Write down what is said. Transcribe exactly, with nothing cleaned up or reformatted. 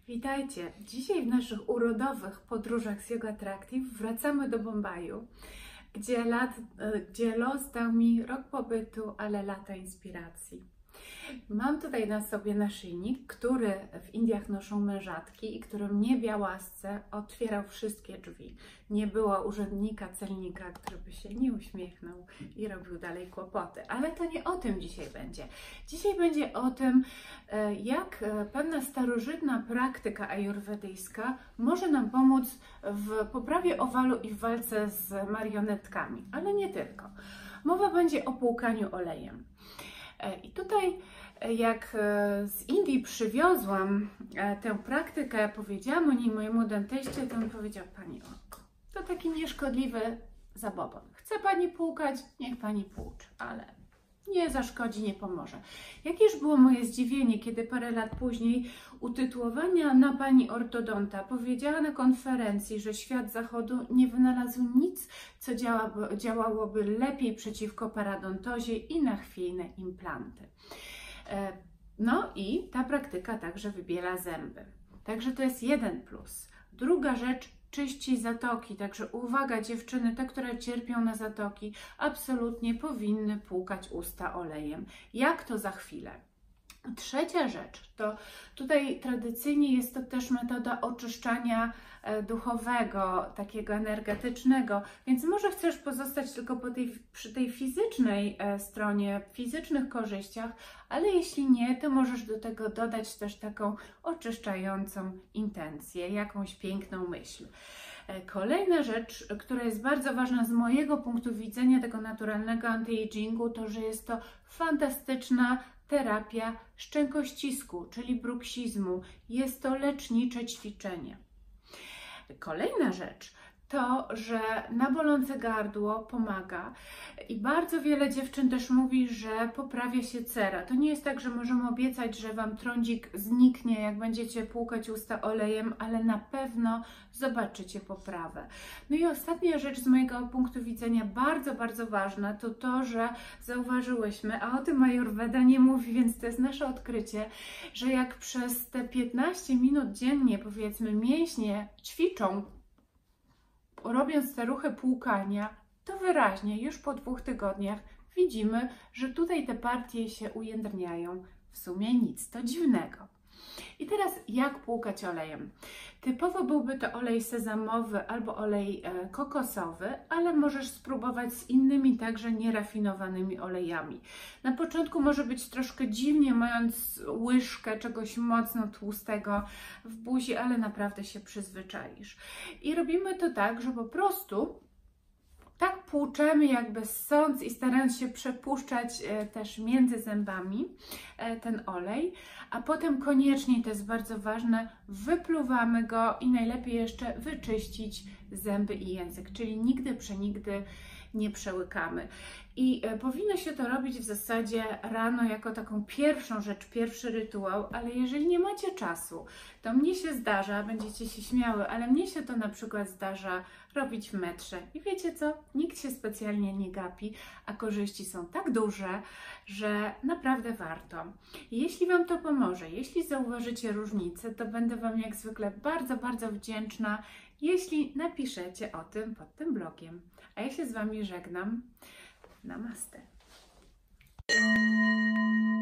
Witajcie! Dzisiaj w naszych urodowych podróżach z Yoga Attractive wracamy do Bombaju, gdzie, lat, gdzie los dał mi rok pobytu, ale lata inspiracji. Mam tutaj na sobie naszyjnik, który w Indiach noszą mężatki i który mnie, białasce, otwierał wszystkie drzwi. Nie było urzędnika, celnika, który by się nie uśmiechnął i robił dalej kłopoty. Ale to nie o tym dzisiaj będzie. Dzisiaj będzie o tym, jak pewna starożytna praktyka ajurwedyjska może nam pomóc w poprawie owalu i w walce z marionetkami, ale nie tylko. Mowa będzie o płukaniu olejem. I tutaj, jak z Indii przywiozłam tę praktykę, powiedziałam o niej mojemu dentyście, to on powiedział: Pani Olko, to taki nieszkodliwy zabobon. Chce Pani płukać? Niech Pani płuczy, ale nie zaszkodzi, nie pomoże. Jakież było moje zdziwienie, kiedy parę lat później utytułowania na pani ortodonta powiedziała na konferencji, że świat zachodu nie wynalazł nic, co działa, działałoby lepiej przeciwko paradontozie i na chwiejne implanty. No i ta praktyka także wybiela zęby. Także to jest jeden plus. Druga rzecz, czyści zatoki, także uwaga dziewczyny, te, które cierpią na zatoki, absolutnie powinny płukać usta olejem. Jak to za chwilę? Trzecia rzecz, to tutaj tradycyjnie jest to też metoda oczyszczania duchowego, takiego energetycznego, więc może chcesz pozostać tylko po tej, przy tej fizycznej stronie, fizycznych korzyściach, ale jeśli nie, to możesz do tego dodać też taką oczyszczającą intencję, jakąś piękną myśl. Kolejna rzecz, która jest bardzo ważna z mojego punktu widzenia tego naturalnego anti-agingu, to że jest to fantastyczna terapia szczękościsku, czyli bruksizmu. Jest to lecznicze ćwiczenie. Kolejna rzecz to, że na bolące gardło pomaga i bardzo wiele dziewczyn też mówi, że poprawia się cera. To nie jest tak, że możemy obiecać, że Wam trądzik zniknie, jak będziecie płukać usta olejem, ale na pewno zobaczycie poprawę. No i ostatnia rzecz z mojego punktu widzenia bardzo, bardzo ważna, to to, że zauważyłyśmy, a o tym Ayurveda nie mówi, więc to jest nasze odkrycie, że jak przez te piętnaście minut dziennie, powiedzmy, mięśnie ćwiczą, robiąc te ruchy płukania, to wyraźnie już po dwóch tygodniach widzimy, że tutaj te partie się ujędrniają. W sumie nic to dziwnego. I teraz jak płukać olejem? Typowo byłby to olej sezamowy albo olej e, kokosowy, ale możesz spróbować z innymi także nierafinowanymi olejami. Na początku może być troszkę dziwnie, mając łyżkę czegoś mocno tłustego w buzi, ale naprawdę się przyzwyczaisz. I robimy to tak, że po prostu tak płuczemy, jakby ssąc i starając się przepuszczać e, też między zębami e, ten olej, a potem koniecznie, to jest bardzo ważne, wypluwamy go i najlepiej jeszcze wyczyścić zęby i język, czyli nigdy przenigdy nie przełykamy. I e, powinno się to robić w zasadzie rano jako taką pierwszą rzecz, pierwszy rytuał, ale jeżeli nie macie czasu, to mnie się zdarza, będziecie się śmiały, ale mnie się to na przykład zdarza robić w metrze. I wiecie co? Nikt się specjalnie nie gapi, a korzyści są tak duże, że naprawdę warto. Jeśli Wam to pomoże, jeśli zauważycie różnicę, to będę Wam jak zwykle bardzo, bardzo wdzięczna, jeśli napiszecie o tym pod tym blogiem. A ja się z Wami żegnam. Namaste.